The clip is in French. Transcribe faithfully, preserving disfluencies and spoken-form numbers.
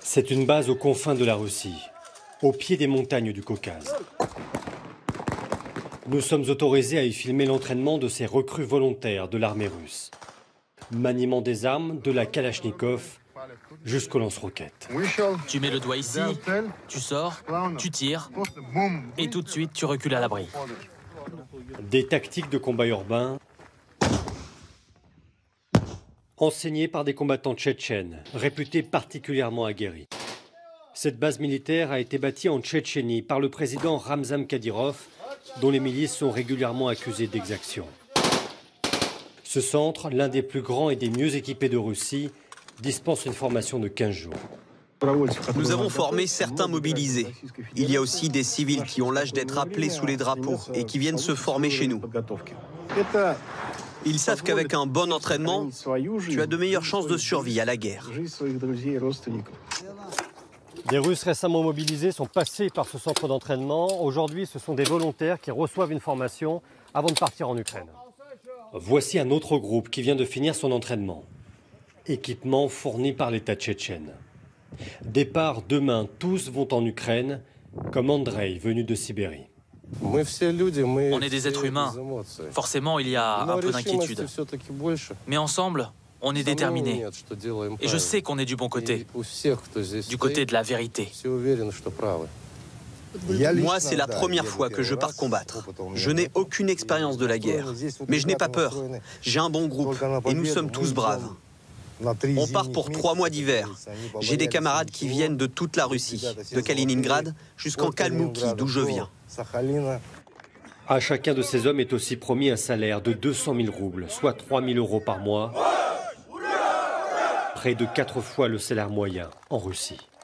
C'est une base aux confins de la Russie, au pied des montagnes du Caucase. Nous sommes autorisés à y filmer l'entraînement de ces recrues volontaires de l'armée russe. Maniement des armes, de la Kalachnikov jusqu'au lance-roquettes. Tu mets le doigt ici, tu sors, tu tires, et tout de suite tu recules à l'abri. Des tactiques de combat urbain enseignées par des combattants tchétchènes, réputés particulièrement aguerris. Cette base militaire a été bâtie en Tchétchénie par le président Ramzan Kadyrov, dont les milices sont régulièrement accusées d'exactions. Ce centre, l'un des plus grands et des mieux équipés de Russie, dispense une formation de quinze jours. Nous avons formé certains mobilisés. Il y a aussi des civils qui ont l'âge d'être appelés sous les drapeaux et qui viennent se former chez nous. Ils savent qu'avec un bon entraînement, tu as de meilleures chances de survie à la guerre. Des Russes récemment mobilisés sont passés par ce centre d'entraînement. Aujourd'hui, ce sont des volontaires qui reçoivent une formation avant de partir en Ukraine. Voici un autre groupe qui vient de finir son entraînement. Équipement fourni par l'État tchétchène. Départ demain, tous vont en Ukraine, comme Andrei, venu de Sibérie. On est des êtres humains. Forcément, il y a un peu d'inquiétude. Mais ensemble, on est déterminés. Et je sais qu'on est du bon côté, du côté de la vérité. Moi, c'est la première fois que je pars combattre. Je n'ai aucune expérience de la guerre. Mais je n'ai pas peur. J'ai un bon groupe et nous sommes tous braves. On part pour trois mois d'hiver. J'ai des camarades qui viennent de toute la Russie, de Kaliningrad jusqu'en Kalmoukie, d'où je viens. À chacun de ces hommes est aussi promis un salaire de deux cent mille roubles, soit trois mille euros par mois, près de quatre fois le salaire moyen en Russie.